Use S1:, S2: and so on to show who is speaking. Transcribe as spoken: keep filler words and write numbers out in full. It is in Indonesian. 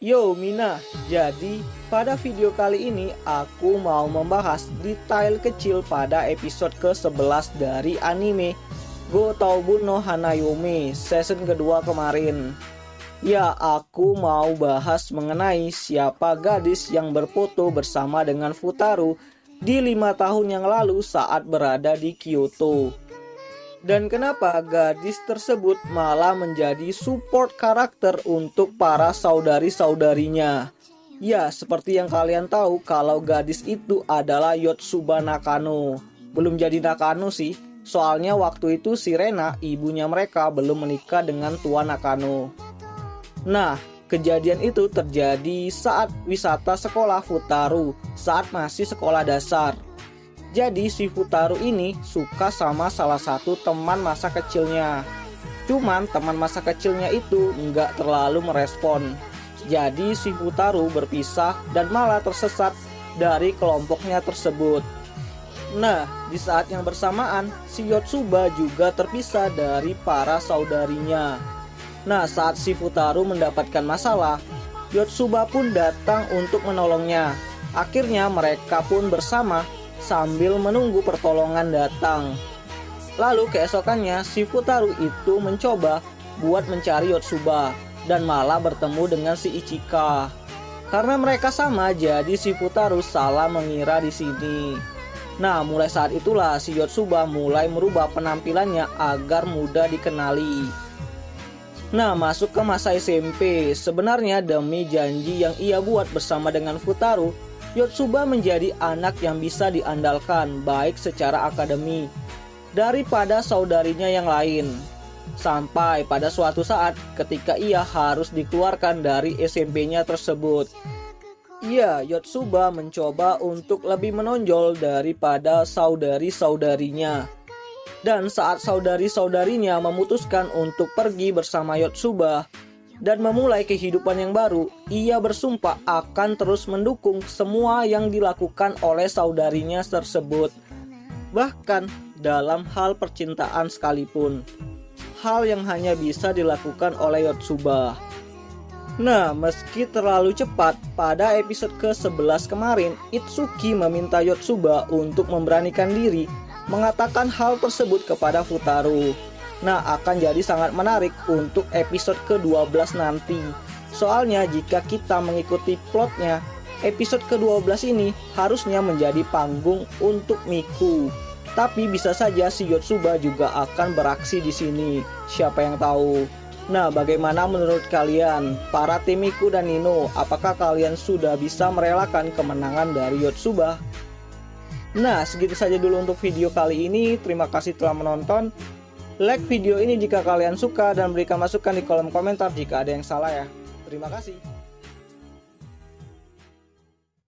S1: Yo Mina, jadi pada video kali ini aku mau membahas detail kecil pada episode ke sebelas dari anime Gotobu no Hanayome season kedua kemarin. Ya, aku mau bahas mengenai siapa gadis yang berfoto bersama dengan Futaro di lima tahun yang lalu saat berada di Kyoto. Dan kenapa gadis tersebut malah menjadi support karakter untuk para saudari-saudarinya. Ya, seperti yang kalian tahu kalau gadis itu adalah Yotsuba Nakano. Belum jadi Nakano sih, soalnya waktu itu si Rena, ibunya mereka, belum menikah dengan Tuan Nakano. Nah, kejadian itu terjadi saat wisata sekolah Futaro saat masih sekolah dasar. Jadi si Futaro ini suka sama salah satu teman masa kecilnya. Cuman teman masa kecilnya itu nggak terlalu merespon. Jadi si Futaro berpisah dan malah tersesat dari kelompoknya tersebut. Nah, di saat yang bersamaan si Yotsuba juga terpisah dari para saudarinya. Nah, saat si Futaro mendapatkan masalah, Yotsuba pun datang untuk menolongnya. Akhirnya mereka pun bersama sambil menunggu pertolongan datang. Lalu keesokannya si Futaro itu mencoba buat mencari Yotsuba dan malah bertemu dengan si Ichika. Karena mereka sama, jadi si Futaro salah mengira di sini. Nah, mulai saat itulah si Yotsuba mulai merubah penampilannya agar mudah dikenali. Nah, masuk ke masa S M P, sebenarnya demi janji yang ia buat bersama dengan Futaro, Yotsuba menjadi anak yang bisa diandalkan baik secara akademi daripada saudarinya yang lain. Sampai pada suatu saat ketika ia harus dikeluarkan dari S M P-nya tersebut. Ya, Yotsuba mencoba untuk lebih menonjol daripada saudari-saudarinya. Dan saat saudari-saudarinya memutuskan untuk pergi bersama Yotsuba dan memulai kehidupan yang baru, ia bersumpah akan terus mendukung semua yang dilakukan oleh saudarinya tersebut. Bahkan dalam hal percintaan sekalipun, hal yang hanya bisa dilakukan oleh Yotsuba. Nah, meski terlalu cepat, pada episode ke sebelas kemarin, Itsuki meminta Yotsuba untuk memberanikan diri mengatakan hal tersebut kepada Futaro. Nah, akan jadi sangat menarik untuk episode ke dua belas nanti. Soalnya jika kita mengikuti plotnya, episode ke dua belas ini harusnya menjadi panggung untuk Miku. Tapi bisa saja si Yotsuba juga akan beraksi di sini. Siapa yang tahu? Nah, bagaimana menurut kalian? Para tim Miku dan Nino, apakah kalian sudah bisa merelakan kemenangan dari Yotsuba? Nah, segitu saja dulu untuk video kali ini. Terima kasih telah menonton. Like video ini jika kalian suka dan berikan masukan di kolom komentar jika ada yang salah ya. Terima kasih.